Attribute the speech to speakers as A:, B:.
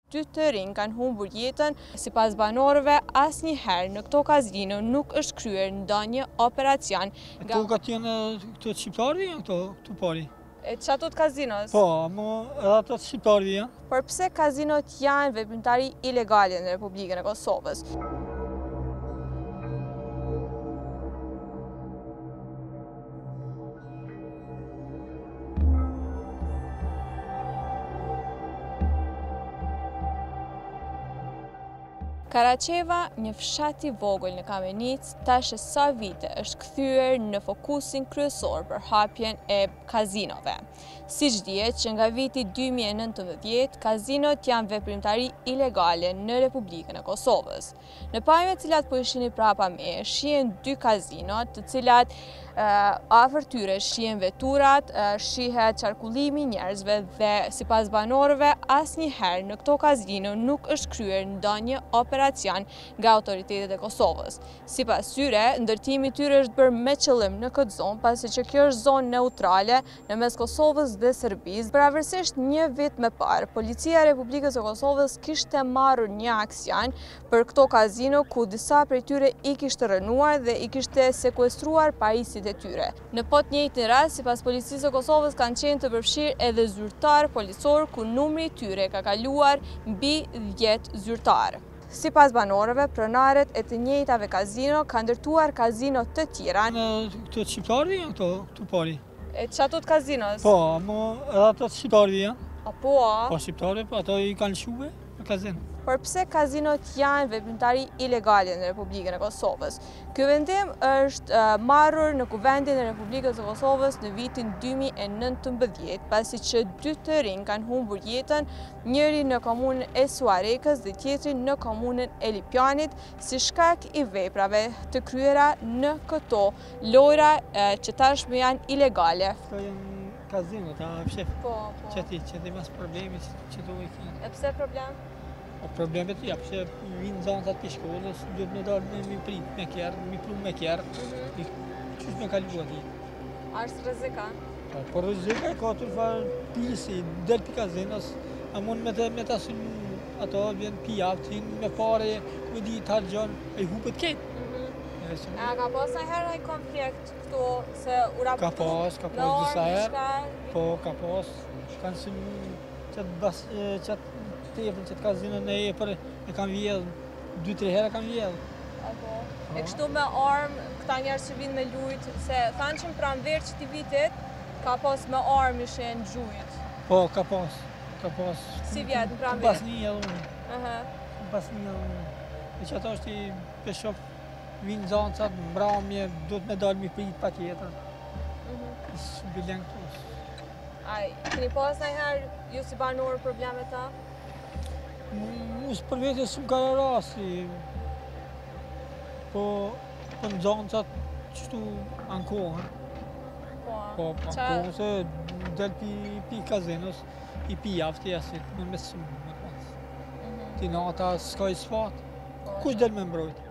A: Dy të rinj kanë humbur jetën, sipas banorëve, asnjëherë në këto kazino nuk është kryer ndonjë operacion.
B: Tokat janë këto shqiptarëve janë këto pari.
A: E çato të kazinos?
B: Po, edhe ato të shqiptarëve janë.
A: Por pse kazinot janë veprimtari ilegale në Republikën e Kosovës? Karaçeva, një fshat i vogël në Kamenic, tash e sa vite është kthyer në fokusin kryesor për hapjen e kazinove. Siç dihet që nga viti 2019, kazinot janë veprimtari ilegale në Republikën e Kosovës. Në pamjet të cilat po i shihni prapa me, shihen dy kazinot, të cilat afër tyre shihen veturat, shihet qarkullimi i njerëzve dhe sipas banorëve asnjëherë në këto kazino nuk është kryer ndonjë operacion nga autoritetet e Kosovës. Sipas tyre, ndërtimi i tyre është bërë me qëllim në këtë zonë, pasi që kjo është zonë neutrale në mes Kosovës dhe Serbisë. Pavarësisht një vit më parë, Policia e Republikës së Kosovës kishte marrur një aksion për këto kazino ku disa prej tyre i kishte rënuar dhe i kishte sekuestruar pajisjet e tyre. Në po të njëjtin rast, sipas Policisë së Kosovës kanë qenë të përfshirë edhe zyrtar policor ku numri i tyre ka kaluar mbi 10 zyrtar. Sipas banorëve, pronarët e të njëjtave kazino kanë ndërtuar kazino të tjera.
B: Këto të shqiptarëve janë këto pari.
A: E çato të kazinos?
B: Po, edhe ato të shqiptarëve janë.
A: Po,
B: shqiptarëve, po ato i kanë lëshuar në kazino.
A: Por pse kazinot janë veprimtari ilegale në Republikën e Kosovës? Ky vendim është marrur në Kuvendin e Republikës së Kosovës në vitin 2019, pasi që dy të rinj kanë humbur jetën, njëri në komunën e Suarekës dhe tjetri në komunën e Lipjanit, si shkak i veprave të kryera në këto lojra që tashmë janë ilegale.
B: Këto janë kazinot, shef.
A: Po.
B: Që mas problemi që do i kanë.
A: E pse problem?
B: Problemet ja, pëse vinë zantat për shkollës, duhet me dalë me prit me kjerë, me pru me kjerë, qysh me kalu ati.
A: Ashtë rrezika?
B: Por rrezika ka të farë pisi, del për kazinos, a mund me të asinu ato, vjen pi aftin, me pare, me di të hargjon, e hupet ketë.
A: A ka pas nëherë ai konflikt këtu, se u raptu?
B: Ka pas disa herë, po ka pas, kanë sinu qatë tepën që të kazinon në epër e kam vjedhë, 2-3 herë kam vjedhë.
A: E kështu me armë, këta njerës që vinë me lujtë, se thanë që më pranverë që t'i vitit, ka pas me armë i shenë gjujtë.
B: Po, ka pas.
A: Si vjetë në pranverë?
B: Pas një edhe unë. E që ato është i peshok, vinë zancat, mbramje, do të me dalë mi prit pa tjetër. Së bilen këtu.
A: Këni pas nëherë, ju si banorë problemet ta?
B: Musë për vete së më kara rasti, po në zancat qështu ankohën. Po ankohën se del pi kazinos, i pi jafti jasit, më me sëmë më pas. Ti nata s'ka i sfat, kush del me mbrojt?